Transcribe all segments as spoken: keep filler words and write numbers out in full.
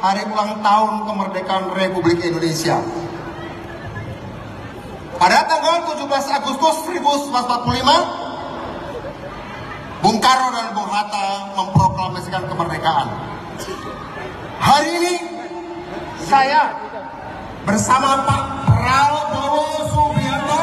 hari ulang tahun kemerdekaan Republik Indonesia. Pada tanggal tujuh belas Agustus seribu sembilan ratus empat puluh lima, Bung Karno dan Bung Hatta memproklamasikan kemerdekaan. Hari ini saya bersama Pak Prabowo Subianto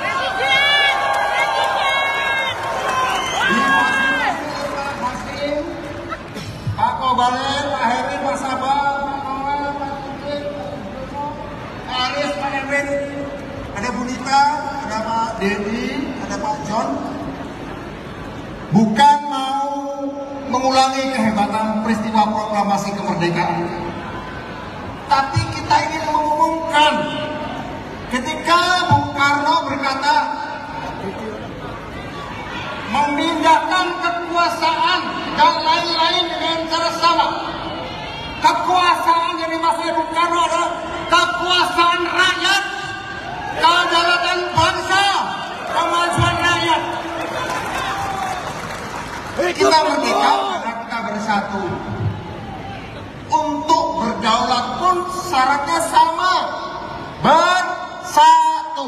Pak Kobalen, Pak Heri, Pak Sabah, Pak Noel, Pak Tutip, Pak Aris, Pak Erwin, ada Bu Nita, ada Pak Dedi, ada Pak John. Bukan mau mengulangi kehebatan peristiwa proklamasi kemerdekaan, tapi kita ingin mengumumkan ketika Bung Karno berkata memindahkan kekuasaan dan lain-lain dengan cara sama. Kekuasaan yang dimaksud Bung Karno adalah kekuasaan rakyat, kedaulatan bangsa, kemajuan rakyat. Kita merdeka karena kita bersatu. Untuk berdaulat pun syaratnya sama, bersatu.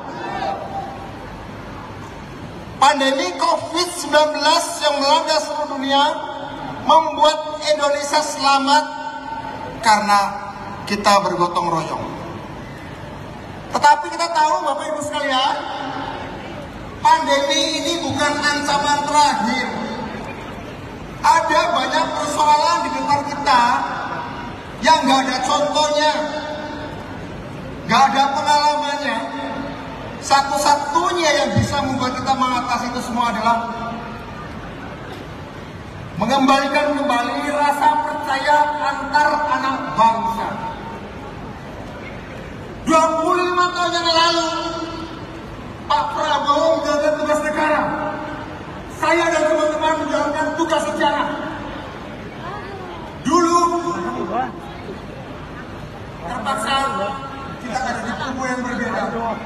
Pandemi covid sembilan belas yang melanda seluruh dunia membuat Indonesia selamat karena kita bergotong royong. Tetapi kita tahu Bapak Ibu sekalian, pandemi ini bukan ancaman terakhir. Ada banyak persoalan di depan kita yang gak ada contohnya, gak ada pengalamannya. Satu-satunya yang bisa membuat kita mengatasi itu semua adalah mengembalikan kembali rasa percaya antar anak bangsa. dua puluh lima tahun yang lalu, Pak Prabowo menjalankan tugas negara. Saya dan teman-teman menjalankan tugas sejarah. Dulu terpaksa kita ada di kubu yang berbeda.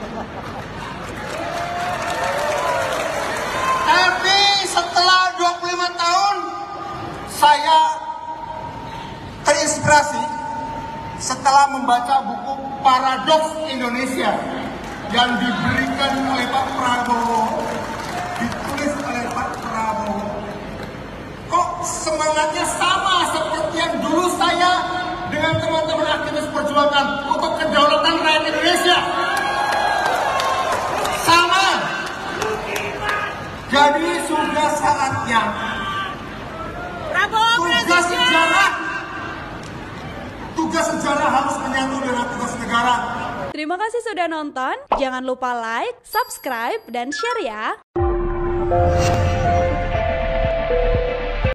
Tapi setelah dua puluh lima tahun, saya terinspirasi setelah membaca buku Paradoks Indonesia yang diberikan oleh Pak Prabowo, ditulis oleh Pak Prabowo. Kok semangatnya sama seperti yang dulu saya dengan teman-teman aktivis perjuangan untuk kedaulatan rakyat Indonesia? Sama. Jadi sudah saatnya tugas sejarah tugas sejarah harus menyatu dengan tugas negara. Terima kasih sudah nonton. Jangan lupa like, subscribe, dan share ya.